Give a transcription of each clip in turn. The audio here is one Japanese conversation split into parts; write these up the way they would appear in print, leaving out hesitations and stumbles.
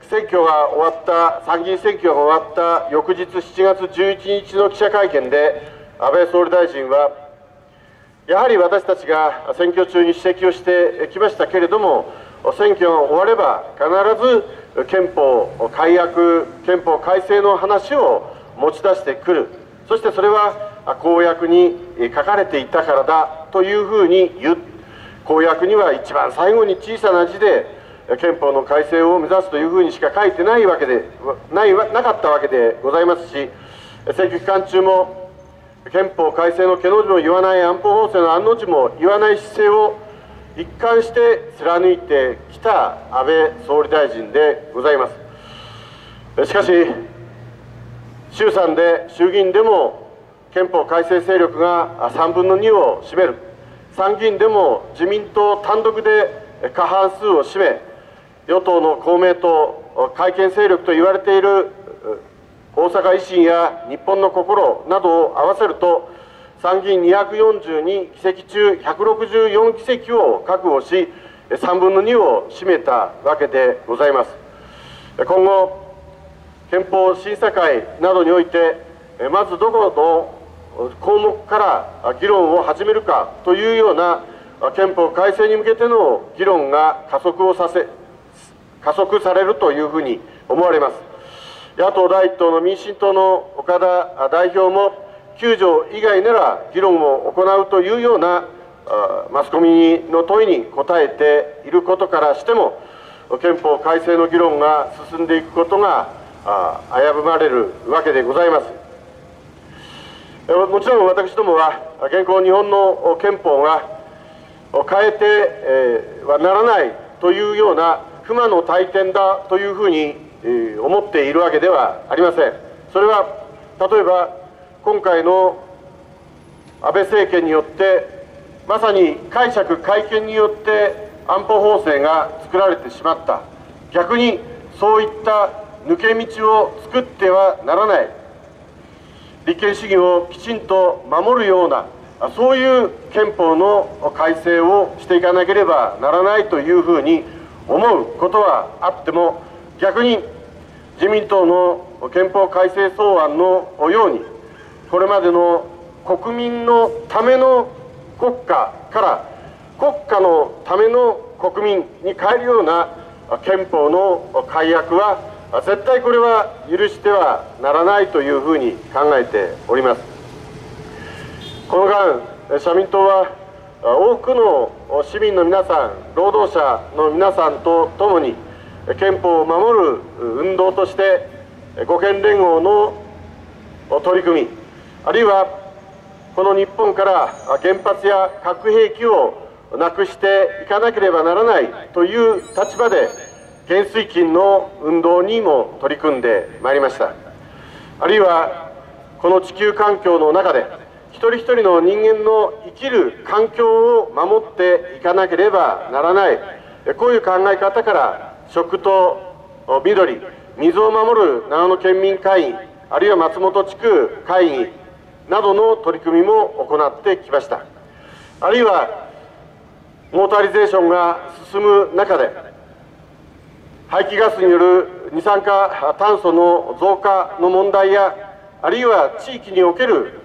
選挙が終わった参議院選挙が終わった翌日7月11日の記者会見で、安倍総理大臣は、やはり私たちが選挙中に指摘をしてきましたけれども、選挙が終われば必ず憲法改悪、憲法改正の話を持ち出してくる、そしてそれは公約に書かれていたからだというふうに言う、公約には一番最後に小さな字で、憲法の改正を目指すというふうにしか書いてないわけでなかったわけでございますし、選挙期間中も憲法改正のけの字も言わない、安保法制の案の字も言わない姿勢を一貫して貫いてきた安倍総理大臣でございます。しかし、衆参で、衆議院でも憲法改正勢力が3分の2を占める、参議院でも自民党単独で過半数を占め、与党の公明党、改憲勢力と言われている大阪維新や日本の心などを合わせると、参議院242議席中164議席を確保し、3分の2を占めたわけでございます。今後、憲法審査会などにおいて、まずどこの項目から議論を始めるかというような憲法改正に向けての議論が加速されるというふうに思われます。野党第一党の民進党の岡田代表も、9条以外なら議論を行うというようなマスコミの問いに答えていることからしても、憲法改正の議論が進んでいくことが危ぶまれるわけでございます。もちろん私どもは、現行日本の憲法が変えてはならないというような不魔の大典だというふうに思っているわけではありません。それは例えば今回の安倍政権によって、まさに解釈改憲によって安保法制が作られてしまった、逆にそういった抜け道を作ってはならない、立憲主義をきちんと守るような、そういう憲法の改正をしていかなければならないというふうに思うことはあっても、逆に自民党の憲法改正草案のように、これまでの国民のための国家から国家のための国民に変えるような憲法の改悪は、絶対これは許してはならないというふうに考えております。この間、社民党は多くの市民の皆さん、労働者の皆さんと共に、憲法を守る運動として護憲連合の取り組み、あるいはこの日本から原発や核兵器をなくしていかなければならないという立場で、原水禁の運動にも取り組んでまいりました。あるいはこの地球環境の中で、一人一人の人間の生きる環境を守っていかなければならない、こういう考え方から、食と緑、水を守る長野県民会議、あるいは松本地区会議などの取り組みも行ってきました。あるいはモータリゼーションが進む中で、排気ガスによる二酸化炭素の増加の問題や、あるいは地域における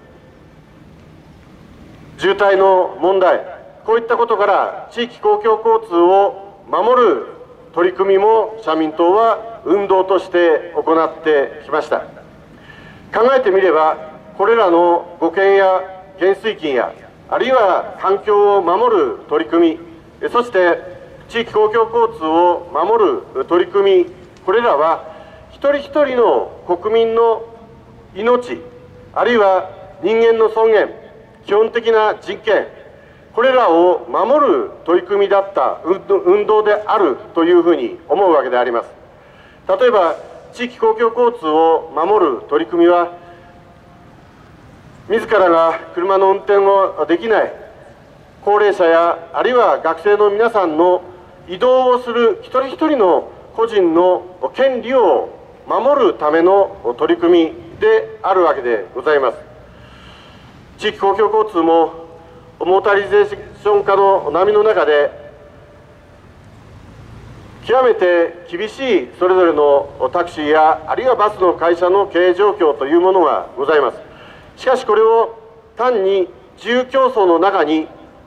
渋滞の問題、こういったことから地域公共交通を守る取り組みも社民党は運動として行ってきました。考えてみれば、これらの護憲や原水禁や、あるいは環境を守る取り組み、そして地域公共交通を守る取り組み、これらは一人一人の国民の命、あるいは人間の尊厳、基本的な人権、これらを守る取り組みだった運動であるというふうに思うわけであります。例えば地域公共交通を守る取り組みは、自らが車の運転をできない高齢者や、あるいは学生の皆さんの移動をする一人一人の個人の権利を守るための取り組みであるわけでございます。地域公共交通もモータリゼーション化の波の中で、 極めて厳しいそれぞれのタクシーやあるいはバスの会社の経営状況というものがございます。しかしこれを単に自由競争の中に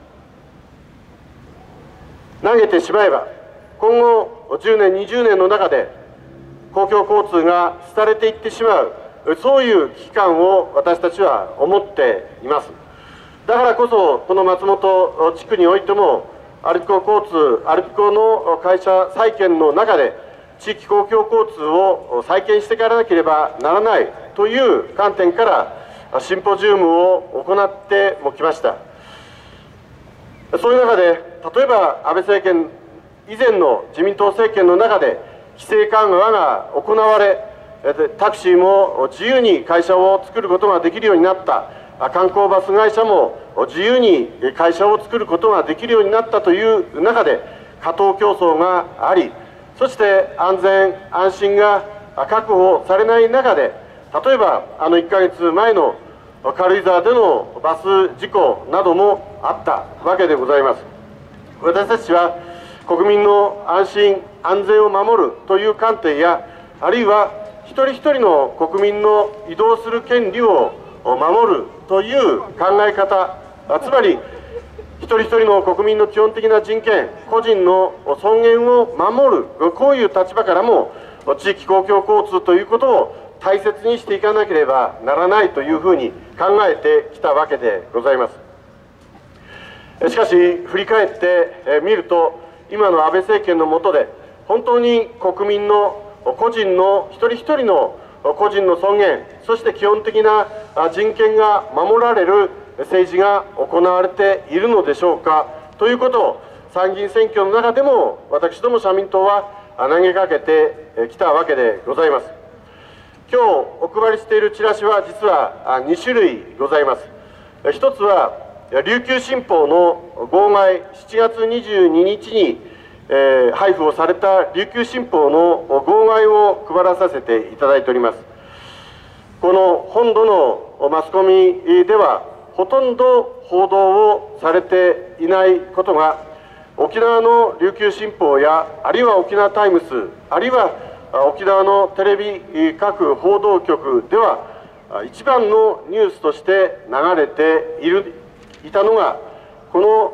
投げてしまえば、今後10年20年の中で公共交通が廃れていってしまう、そういう危機感を私たちは思っています。だからこそこの松本地区においてもアルピコの会社再建の中で地域公共交通を再建していかなければならないという観点からシンポジウムを行ってもきました。そういう中で例えば安倍政権以前の自民党政権の中で規制緩和が行われ、タクシーも自由に会社を作ることができるようになった、観光バス会社も自由に会社を作ることができるようになったという中で過当競争があり、そして安全安心が確保されない中で、例えば1ヶ月前の軽井沢でのバス事故などもあったわけでございます。私たちは国民の安心安全を守るという観点や、あるいは一人一人の国民の移動する権利を守るという考え方、つまり一人一人の国民の基本的な人権、個人の尊厳を守る、こういう立場からも地域公共交通ということを大切にしていかなければならないというふうに考えてきたわけでございます。しかし振り返ってみると、今の安倍政権の下で本当に国民の個人の一人一人の個人の尊厳、そして基本的な人権が守られる政治が行われているのでしょうかということを、参議院選挙の中でも私ども社民党は投げかけてきたわけでございます。今日お配りしているチラシは実は2種類ございます。一つは琉球新報の号外、7月22日に配布をされた琉球新報の号外を配らさせていただいております。この本土のマスコミではほとんど報道をされていないことが、沖縄の琉球新報やあるいは沖縄タイムス、あるいは沖縄のテレビ各報道局では一番のニュースとして流れていたのが、この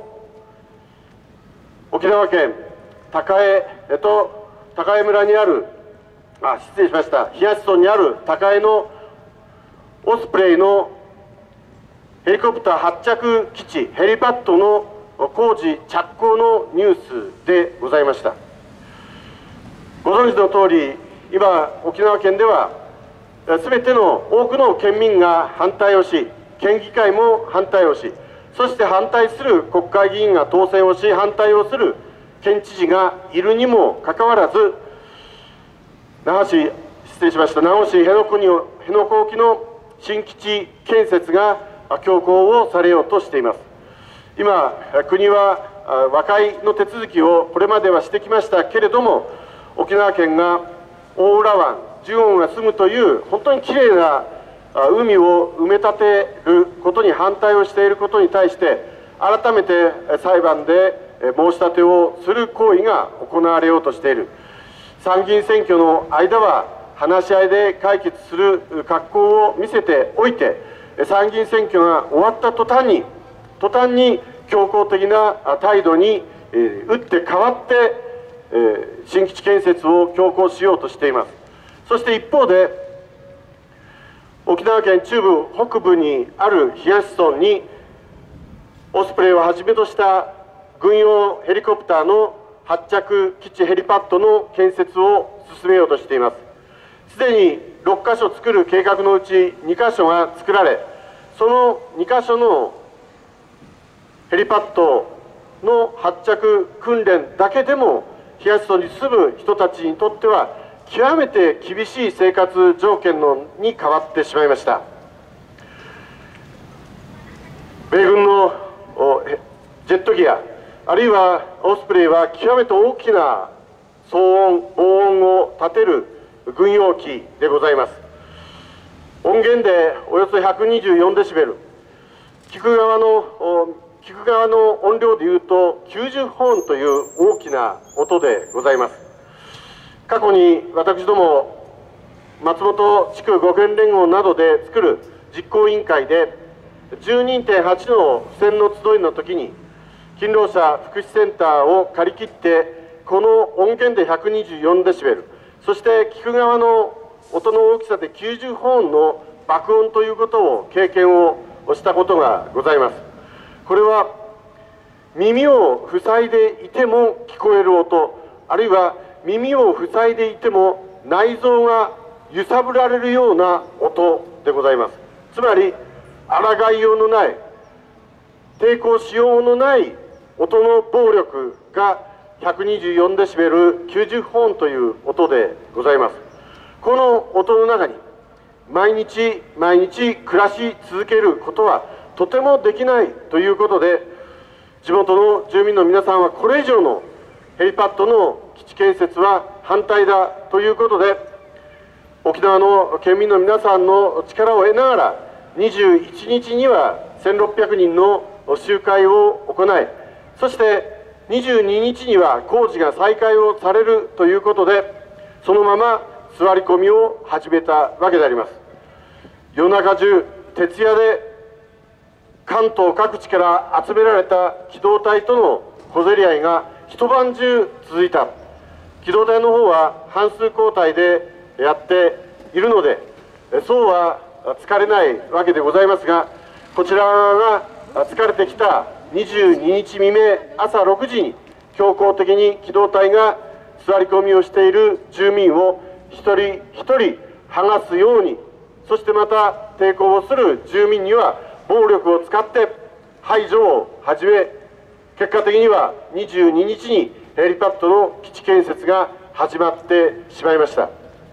沖縄県高江村にある、失礼しました、東村にある高江のオスプレイのヘリコプター発着基地ヘリパッドの工事着工のニュースでございました。ご存知のとおり、今沖縄県では全ての多くの県民が反対をし、県議会も反対をし、そして反対する国会議員が当選をし、反対をする県知事がいるにもかかわらず、名護市辺野古沖の新基地建設が強行をされようとしています。今、国は和解の手続きをこれまではしてきましたけれども、沖縄県が大浦湾、ジュゴンが住むという本当にきれいな海を埋め立てることに反対をしていることに対して、改めて裁判で申し立てをする行為が行われようとしている。参議院選挙の間は話し合いで解決する格好を見せておいて、参議院選挙が終わった途端に強硬的な態度に打って変わって新基地建設を強行しようとしています。そして一方で、沖縄県中部北部にある東村にオスプレイをはじめとした軍用ヘリコプターの発着基地ヘリパッドの建設を進めようとしています。すでに6カ所作る計画のうち2カ所が作られ、その2カ所のヘリパッドの発着訓練だけでも東村に住む人たちにとっては極めて厳しい生活条件に変わってしまいました。米軍のジェット機やあるいはオスプレイは極めて大きな騒音、防音を立てる軍用機でございます。音源でおよそ124デシベル、聞く側の音量でいうと90ホーンという大きな音でございます。 過去に私ども松本地区護憲連合などで作る実行委員会で 12.8 の付箋の集いの時に勤労者福祉センターを借り切ってこの音源で124デシベル、そして聞く側の音の大きさで90ホーンの爆音ということを経験をしたことがございます。これは耳を塞いでいても聞こえる音、あるいは耳を塞いでいても内臓が揺さぶられるような音でございます。つまり抗いようのない、抵抗しようのない音の暴力が124デシベル90ホーンという音でございます。この音の中に毎日毎日暮らし続けることはとてもできないということで、地元の住民の皆さんはこれ以上のヘリパッドの基地建設は反対だということで、沖縄の県民の皆さんの力を得ながら21日には1600人の集会を行い、そして22日には工事が再開をされるということで、そのまま座り込みを始めたわけであります。夜中中徹夜で関東各地から集められた機動隊との小競り合いが一晩中続いた。機動隊の方は半数交代でやっているので、そうは疲れないわけでございますが、こちらが疲れてきた22日未明朝6時に強行的に機動隊が座り込みをしている住民を一人一人剥がすように、そしてまた抵抗をする住民には暴力を使って排除を始め、結果的には22日にヘリパッドの基地建設が始まってしまいました。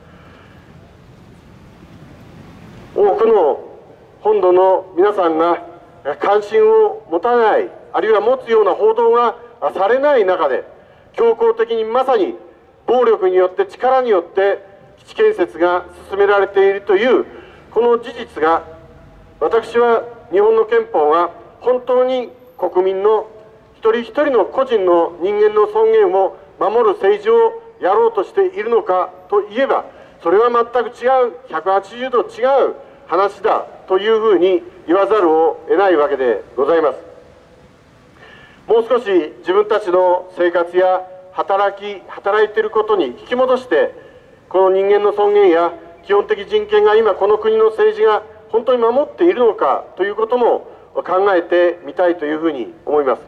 多くの本土の皆さんが関心を持たない、あるいは持つような報道がされない中で、強行的にまさに暴力によって力によって基地建設が進められているというこの事実が、私は日本の憲法が本当に国民の一人一人の個人の人間の尊厳を守る政治をやろうとしているのかといえば、それは全く違う、180度違う話だというふうに言わざるを得ないわけでございます。もう少し自分たちの生活や働いていることに引き戻して、この人間の尊厳や基本的人権が今この国の政治が本当に守っているのかということも考えてみたいというふうに思います。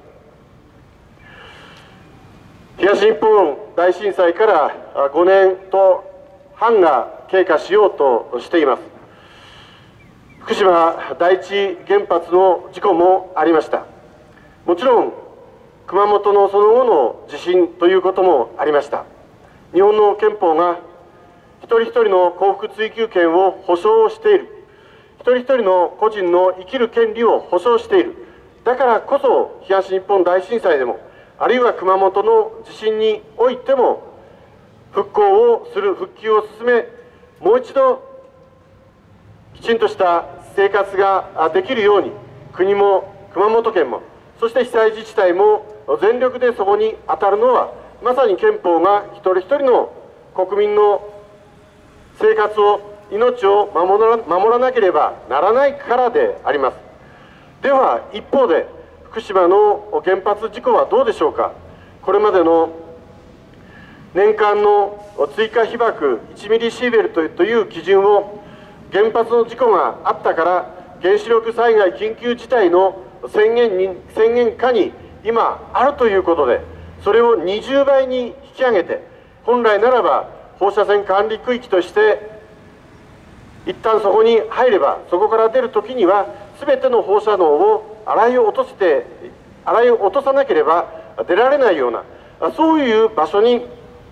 東日本大震災から5年と半が経過しようとしています。福島第一原発の事故もありました。もちろん熊本のその後の地震ということもありました。日本の憲法が一人一人の幸福追求権を保障している、一人一人の個人の生きる権利を保障している。だからこそ東日本大震災でも、あるいは熊本の地震においても復興をする、復旧を進め、もう一度きちんとした生活ができるように、国も熊本県も、そして被災自治体も全力でそこに当たるのは、まさに憲法が一人一人の国民の生活を、命を守らなければならないからであります。では一方で、福島の原発事故はどうでしょうか。これまでの年間の追加被爆1ミリシーベルトという基準を、原発の事故があったから原子力災害緊急事態の宣言下に今あるということで、それを20倍に引き上げて、本来ならば放射線管理区域として一旦そこに入れば、そこから出るときには全ての放射能を洗い落とさなければ出られないような、そういう場所に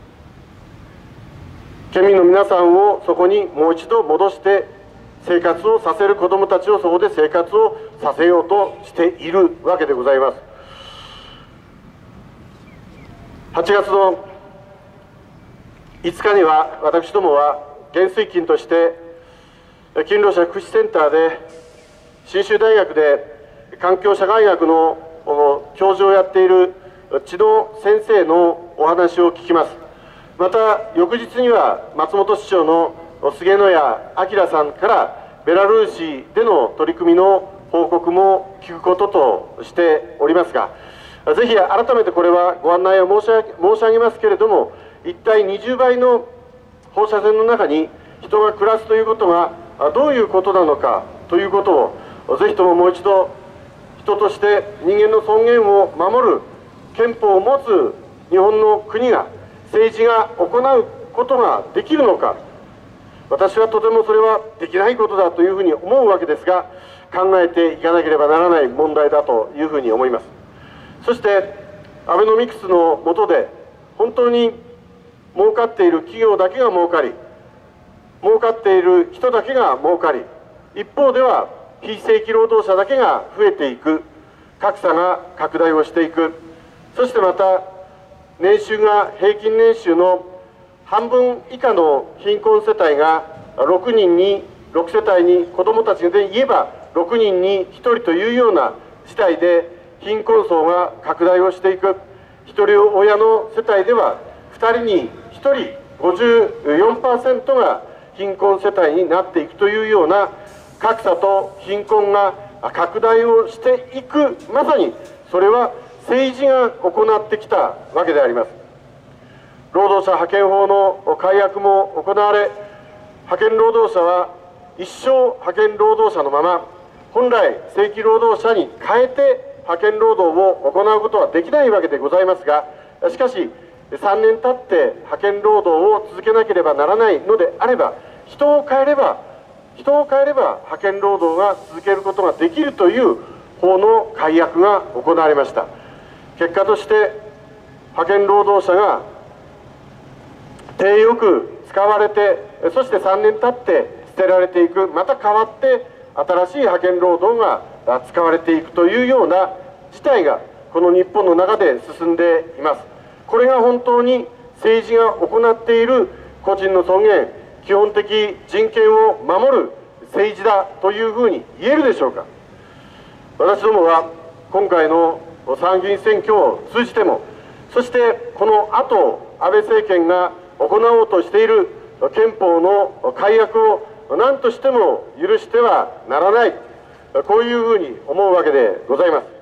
県民の皆さんをそこにもう一度戻して生活をさせる、子どもたちをそこで生活をさせようとしているわけでございます。8月の5日には私どもは原水金として勤労者福祉センターで信州大学で環境社会学の教授をやっている千野先生のお話を聞きます。 また翌日には松本市長の菅野谷明さんからベラルーシでの取り組みの報告も聞くこととしておりますが、ぜひ改めてこれはご案内を申し上げますけれども、一体20倍の放射線の中に人が暮らすということがどういうことなのかということを、ぜひとももう一度、人として人間の尊厳を守る憲法を持つ日本の国が、政治が行うことができるのか、私はとてもそれはできないことだというふうに思うわけですが、考えていかなければならない問題だというふうに思います。そしてアベノミクスの下で本当に儲かっている企業だけが儲かり、儲かっている人だけが儲かり、一方では非正規労働者だけが増えていく、格差が拡大をしていく、そしてまた年収が平均年収の半分以下の貧困世帯が6世帯に子どもたちで言えば6人に1人というような事態で貧困層が拡大をしていく、一人親の世帯では2人に1人 54% が貧困世帯になっていくというような格差と貧困が拡大をしていく、まさにそれは政治が行ってきたわけであります。労働者派遣法の改悪も行われ、派遣労働者は一生派遣労働者のまま、本来正規労働者に変えて派遣労働を行うことはできないわけでございますが、しかし3年経って派遣労働を続けなければならないのであれば、人を変えれば派遣労働が続けることができるという法の改悪が行われました。結果として派遣労働者が手よく使われて、そして3年経って捨てられていく、また変わって新しい派遣労働が使われていくというような事態がこの日本の中で進んでいます。これが本当に政治が行っている個人の尊厳、基本的人権を守る政治だというふうに言えるでしょうか。私どもは今回の参議院選挙を通じても、そしてこの後安倍政権が行おうとしている憲法の改悪を何としても許してはならない、こういうふうに思うわけでございます。